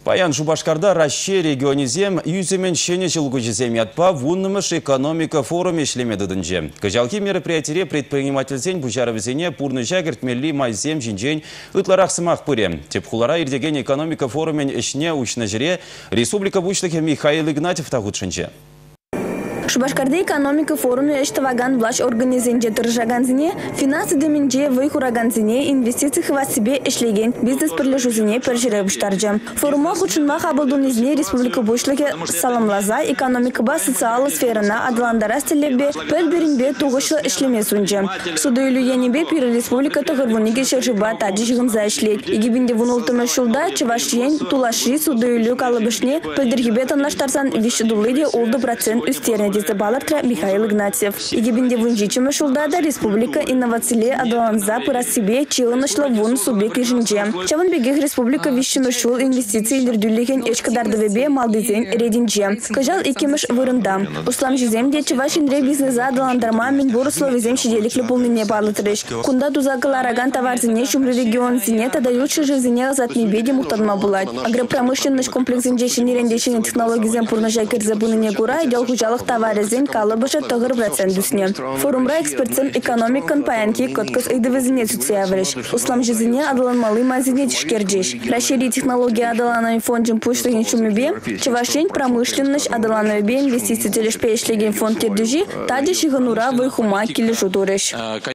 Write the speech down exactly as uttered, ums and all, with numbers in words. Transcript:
Паян Шубашкарда Россия регионизем юземен шене жылгу жезем ятпа вуннымыш экономика форуме ишлемедыдынже. Кажалки мероприятие предпринимательзен бужарывызене пурны жагертмелли майзем жинжен ытларах сымақ пырем. Тепхулара ирдеген экономика форумен ішне учна жире Республика бучлыхе Михаил Игнатьев тагутшынче. Шубашкарда экономика форуме эштаваган власть организенде тұржаганзіне, финансы деменде выхураганзіне, инвестиции хва себе эшлеген бизнес пірлешузіне пәржіребіштаржы. Форума худшынма қабылдунызіне республика бушлыке саламлаза экономика ба социалы сферына адыландара стелебе пәлберінбе туғышлы эшлеме сүнжі. Судойлу енебе пирі республика тұғырвуниге шыржыба таджи жығымза эшлет. Егебінде вұнылтымы шулда чывашен тулаши судойлу калыбышне пәлдергебе танлаштарсан вишедулыде олды процент үстеріне Балартра Михаил Игнатьев. Егебінде вунжичимы шулдада республика инновацияле адаланза пыра себе чилынышлы вун субъект жинже. Чавын бегех республика вишчимы шул инвестиции лирдюлеген эчкадардывебе малдызен рединже. Кажал икимыш вырында. Услам жиземде чывашинре бизнеса адаландарма мен борусло везем шиделиклі полныне барлытырыш. Кунда тузакалараган товарзине шумры регион зине тадаючы жизине азатны беде мухтадма булать. Агропромышленность комплексинже шинерендешіне технологизен пурнажай кірзабуныне гура идел хужалық товар Резин калыбыша тогыр процент дүсне. Форумра экспертсен экономикан паянки коткас айдывызине сүтсеявреш. Услам жизине адаланмалы мазине тишкерджеш. Расшири технология адаланай фонджин пушлыгин шумебе, чевашень промышленность адаланайбе инвестиции телешпешлеген фонд кердюжи, таджи шиганура выхума килешутуреш.